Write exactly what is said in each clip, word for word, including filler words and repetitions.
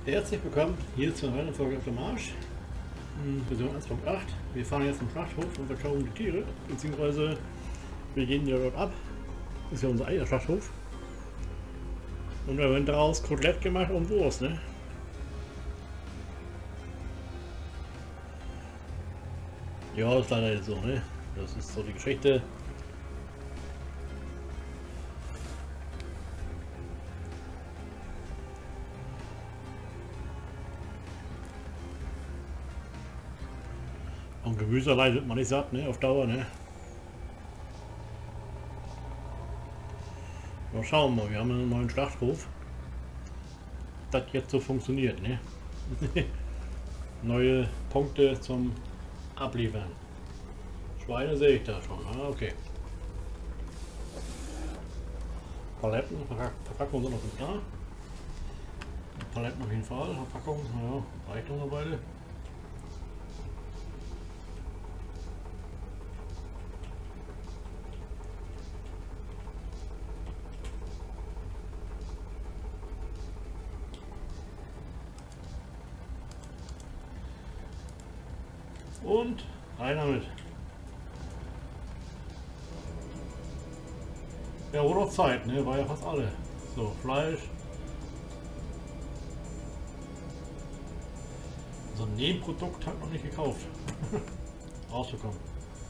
Herzlich willkommen hier zur neuen Folge auf dem Marsch, Version eins Punkt acht. Wir fahren jetzt zum Schlachthof und verkaufen die Tiere, beziehungsweise wir gehen ja dort ab. Das ist ja unser eigener Schlachthof. Und wir haben daraus Kotelett gemacht und Wurst, ne? Ja, das ist leider jetzt so, ne? Das ist so die Geschichte. Und Gemüse allein wird man nicht satt, ne? Auf Dauer, ne? Mal schauen wir mal, wir haben einen neuen Schlachthof. Das jetzt so funktioniert, ne? Neue Punkte zum Abliefern. Schweine sehe ich da schon, ah, okay. Paletten, Verpackung sind noch nicht da. Paletten auf jeden Fall, Verpackung, ja, reicht noch eine Weile. Und rein damit. Ja, wurde auch Zeit, ne? War ja fast alle. So, Fleisch. So ein Nebenprodukt hat noch nicht gekauft. Rausbekommen.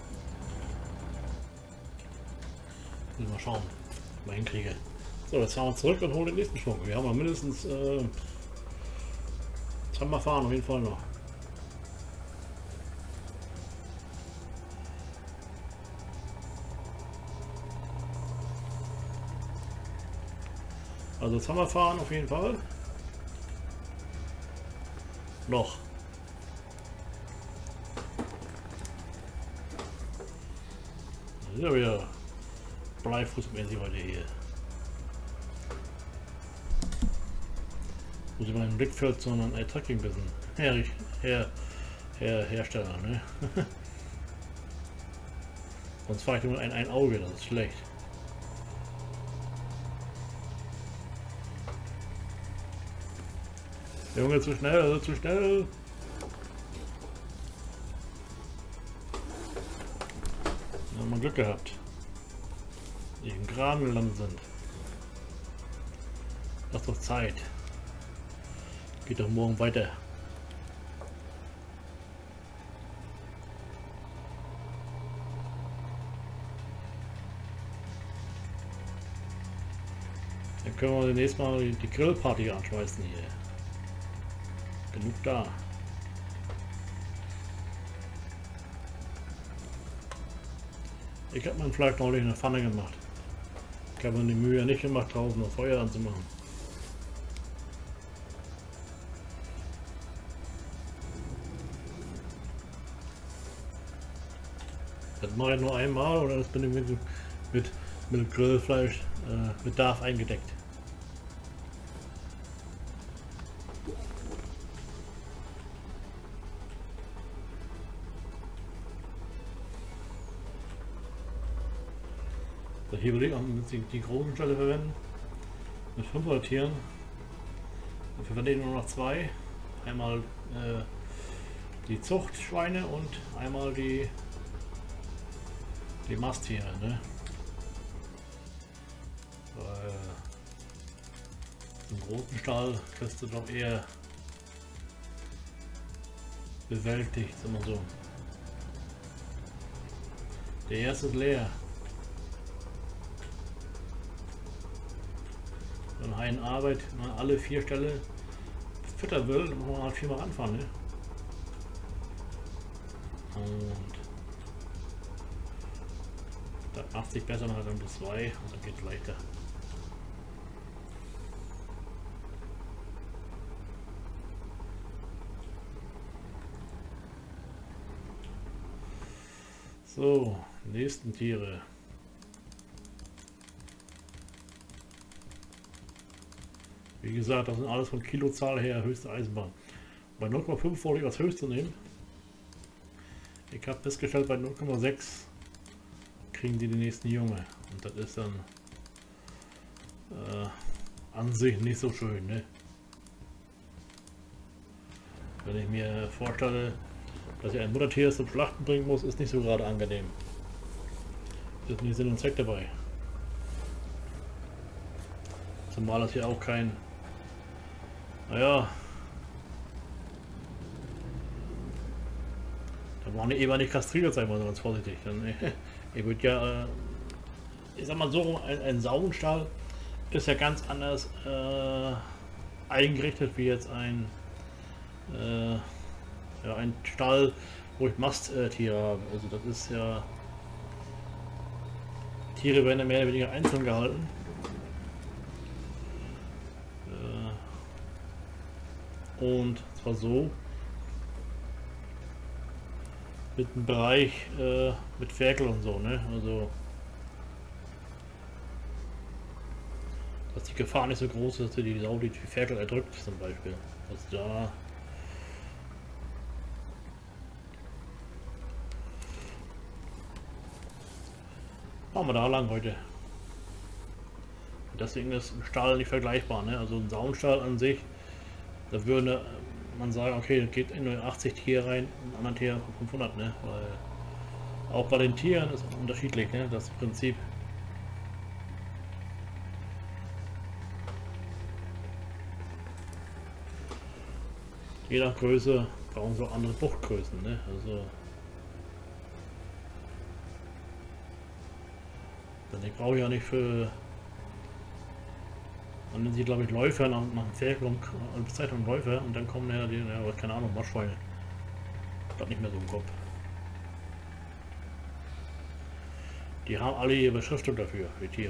Müssen wir mal schauen, was ich hinkriege. So, jetzt fahren wir zurück und holen den nächsten Schwung. Wir haben ja mindestens äh, zweimal fahren auf jeden Fall noch. Also zweimal fahren auf jeden Fall. Noch. Das ist ja wieder Bleifußmäßig heute hier. Muss ich mal einen Blick für so einen Tracking bisschen her, her, her, Hersteller, ne? Sonst fahre ich nur ein, ein Auge, das ist schlecht. Junge, zu schnell, also zu schnell. Da haben wir Glück gehabt, die im Graben gelandet sind. Lass doch Zeit. Geht doch morgen weiter. Dann können wir demnächst mal die, die Grillparty anschmeißen hier. Genug da. Ich habe mein Fleisch neulich in der Pfanne gemacht. Ich habe mir die Mühe nicht gemacht, draußen noch Feuer anzumachen. Das mache ich nur einmal oder das bin ich mit, mit, mit Grillfleisch äh, Bedarf eingedeckt. Hier will ich auch die, die großen Stelle verwenden. Mit fünfhundert Tieren. Dafür verwende ich nur noch zwei. Einmal äh, die Zuchtschweine und einmal die, die Masttiere. Ne? Weil im großen Stall kriegst du doch eher bewältigt, sagen wir so. Der erste ist leer. Wenn ein Arbeit mal alle vier Ställe füttern will, dann muss man halt viermal anfahren. Ne? Und das macht sich besser, man hat dann bis zwei und dann geht es leichter. So, nächsten Tiere. Wie gesagt, das sind alles von Kilozahl her höchste Eisenbahn. Bei null Komma fünf wollte ich als höchste nehmen. Ich habe festgestellt, bei null Komma sechs kriegen die den nächsten Junge. Und das ist dann äh, an sich nicht so schön, ne? Wenn ich mir vorstelle, dass ich ein Muttertier zum Schlachten bringen muss, ist nicht so gerade angenehm. Ist nicht Sinn und Zweck dabei. Zumal das hier auch kein... Naja... Da brauchen die eben nicht kastriert sein, mal ganz vorsichtig. Dann, ihr würdet ja... Äh, ich sag mal so, ein, ein Sauenstall ist ja ganz anders äh, eingerichtet wie jetzt ein... Äh, ja, ein Stall, wo ich Masttiere habe. Also das ist ja... Tiere werden ja mehr oder weniger einzeln gehalten. Äh, und zwar so, mit einem Bereich äh, mit Ferkel und so, ne? Also dass die Gefahr nicht so groß ist, dass die Sau die Ferkel erdrückt zum Beispiel. Also da fahren wir da lang heute. Deswegen ist ein Stall nicht vergleichbar, ne? Also ein Saunstall an sich, da würde man sagen, okay, da geht in nur achtzig Tiere rein, ein anderen Tier fünfhundert, ne? Weil auch bei den Tieren ist unterschiedlich, ne? Das Prinzip. Je nach Größe brauchen sie auch andere Buchtgrößen, ne? Also dann brauche ich ja nicht für... Man nennt sie, glaube ich, Läufer nach, nach dem Ferkel und Bezeichnung Läufer und dann kommen ja die, ja, keine Ahnung, Marschschweine. Ich glaube nicht mehr so im Kopf. Die haben alle ihre Beschriftung dafür, die Tiere.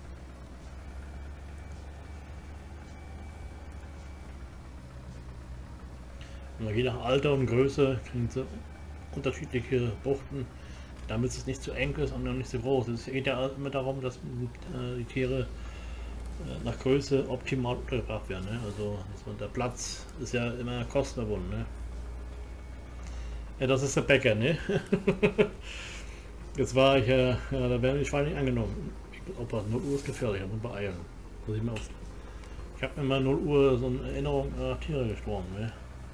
Und je nach Alter und Größe kriegen sie unterschiedliche Buchten, damit es nicht zu eng ist und nicht zu groß. Es geht ja immer darum, dass äh, die Tiere äh, nach Größe optimal untergebracht werden. Ne? Also dass man, der Platz ist ja immer kostenverbunden. Ne? Ja, das ist der Bäcker. Ne? Jetzt war ich ja, ja, da werden die Schweine nicht angenommen. Aufpassen, null Uhr ist gefährlich, da muss man beeilen. Muss ich mir auf. Ich habe mir mal null Uhr so eine Erinnerung an Tiere gestorben. Ne?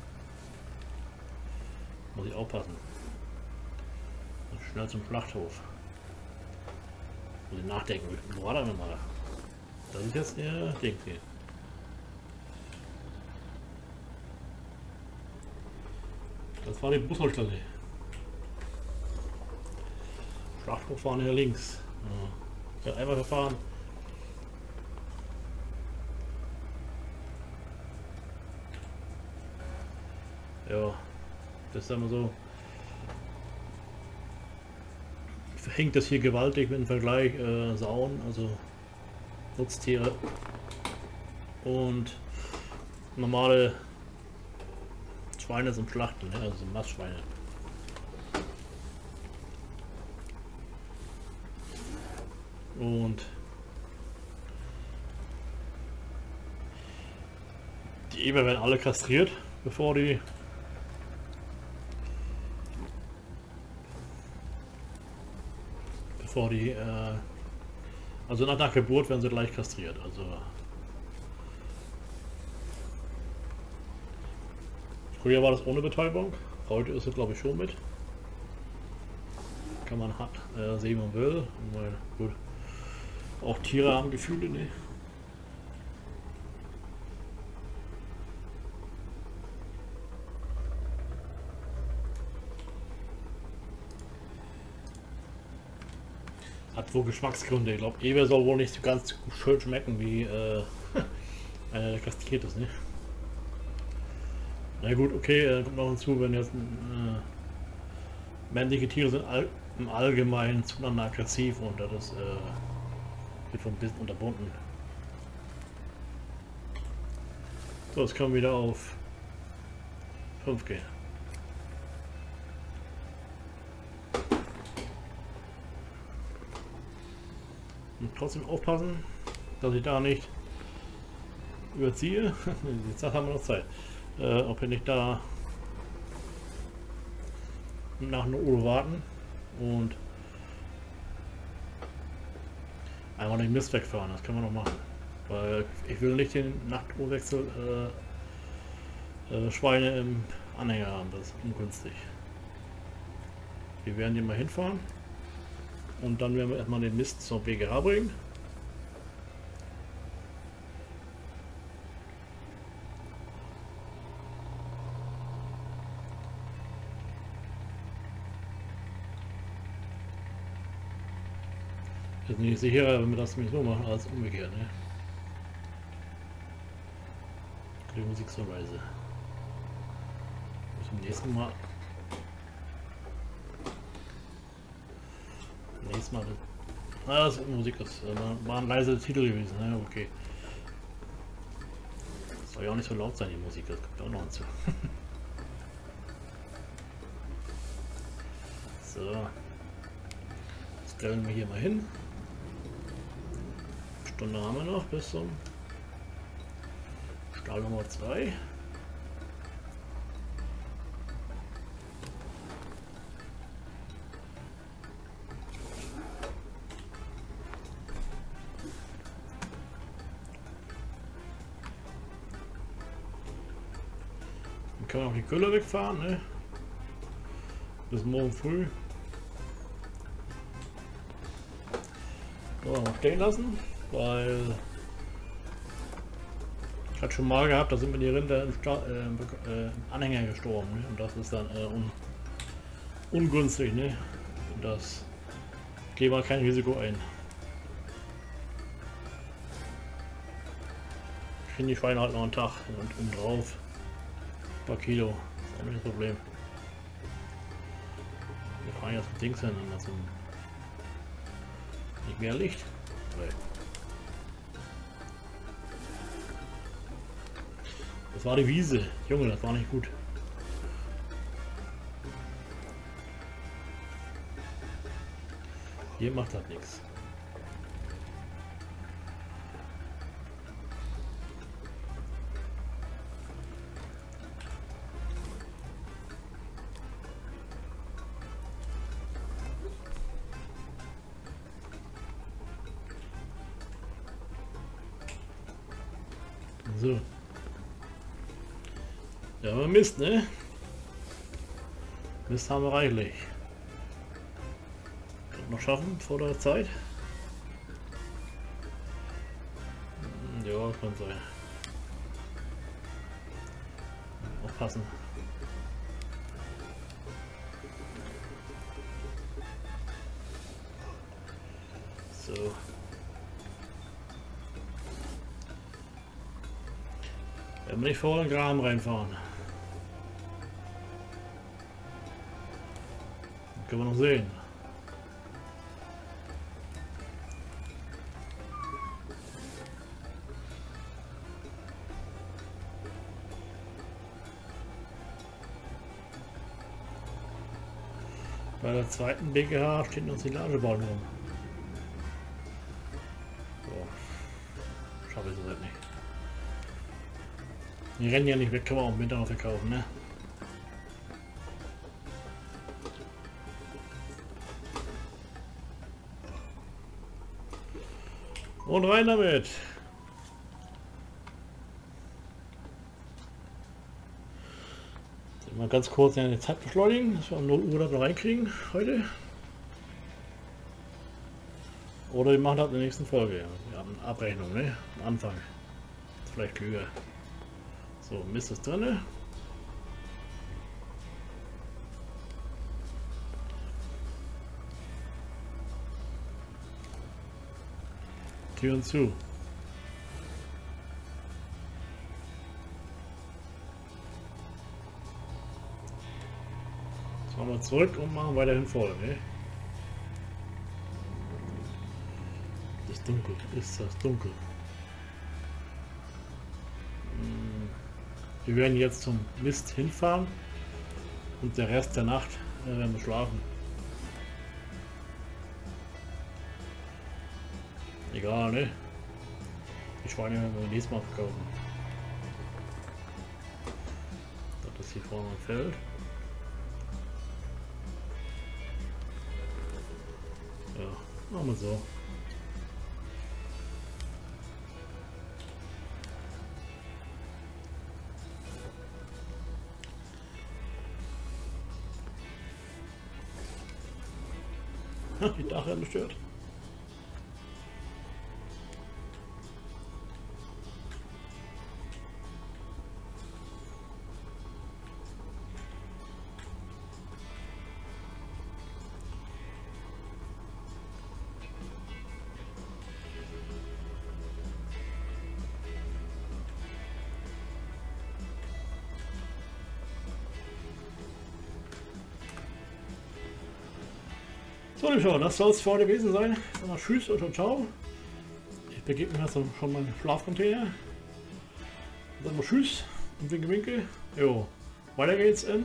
Muss ich aufpassen. Schnell zum Schlachthof. Muss ich nachdenken, wo war das nochmal? Das ist jetzt der Ding hier. Das war die Bushaltestelle. Schlachthof fahren hier links. Ja, einmal gefahren. Ja, das ist immer so. Verhängt das hier gewaltig mit dem Vergleich äh, Sauen, also Nutztiere und normale Schweine zum Schlachten, ne? Also Mastschweine. Und die Eber werden alle kastriert, bevor die bevor die äh, also nach der Geburt werden sie gleich kastriert. Also früher war das ohne Betäubung, heute ist es glaube ich schon mit. Kann man hat, äh, sehen, man will. Weil, gut. Auch Tiere haben Gefühle, ne? Hat wohl Geschmacksgründe. Ich glaube, Eber soll wohl nicht so ganz schön schmecken wie äh, einer, der kastriert ist, ne? Na gut, okay, äh, kommt noch hinzu, wenn jetzt äh, männliche Tiere sind all, im Allgemeinen zueinander aggressiv und das ist, äh, wird von ein bisschen unterbunden. So, jetzt kommen wir wieder auf fünf G. Und trotzdem aufpassen, dass ich da nicht überziehe. Jetzt haben wir noch Zeit. Äh, ob wir nicht da nach einer Uhr warten und einmal den Mist wegfahren. Das können wir noch machen. Weil ich will nicht den Nachtuhrwechsel äh, äh, Schweine im Anhänger haben, das ist ungünstig. Wir werden hier mal hinfahren und dann werden wir erstmal den Mist zur B G H bringen. Ich bin nicht sicher, wenn wir das nicht so machen, als umgekehrt, ne? Die Musik zur Reise. Bis zum nächsten Mal. Nächstes Mal. Ah, das ist Musik, das war ein leiser Titel gewesen, ne? Okay. Das soll ja auch nicht so laut sein, die Musik, das kommt auch noch hinzu. So. Das stellen wir hier mal hin. Stunde haben wir noch bis zum Stall Nummer zwei. Dann können wir auch die Kölle wegfahren, ne? Bis morgen früh. So, mal stehen lassen. Weil ich hatte schon mal gehabt, da sind mir die Rinder im, Sta äh, äh, im Anhänger gestorben, ne? Und das ist dann äh, un ungünstig, ne? Und das gehen wir kein Risiko ein. Kriegen die Schweine halt noch einen Tag und um drauf ein paar Kilo, das ist auch nicht das Problem. Wir fahren jetzt mit Dings hin, also nicht mehr Licht. Nee. Das war die Wiese. Junge, das war nicht gut. Hier macht das nichts. So. Ja, aber Mist, ne? Mist haben wir reichlich. Kann noch schaffen vor der Zeit? Ja, kann sein. Aufpassen. So. Wenn wir nicht vor den Graben reinfahren. Das können wir noch sehen. Bei der zweiten B G H steht noch Silageballen rum. So. Schaffe ich das halt nicht. Die rennen ja nicht weg, kann man auch im Winter noch verkaufen, ne? Und rein damit! Mal ganz kurz eine Zeit beschleunigen, dass wir um null Uhr da reinkriegen heute. Oder wir machen das in der nächsten Folge. Wir haben eine Abrechnung, ne? Am Anfang. Vielleicht klüger. So, Mist ist drin. Türen zu. Jetzt fahren wir zurück und machen weiterhin voll. Ne? Ist dunkel, ist das dunkel. Wir werden jetzt zum Mist hinfahren und der Rest der Nacht äh, werden wir schlafen. Egal, ne? Die Schweine werden wir nächstes Mal verkaufen. Das ist hier vorne ein Feld. Ja, machen wir so. Die Dachrinne stört. So, liebe Schauer, das soll es für heute gewesen sein. Dann mal tschüss und ciao. Ich begebe mir jetzt schon meinen Schlafcontainer. Dann mal tschüss und winke winke. Jo, weiter geht's in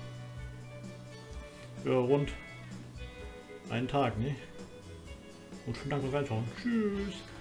ja, rund einen Tag, ne? Und schönen Dank fürs Reinschauen. Tschüss.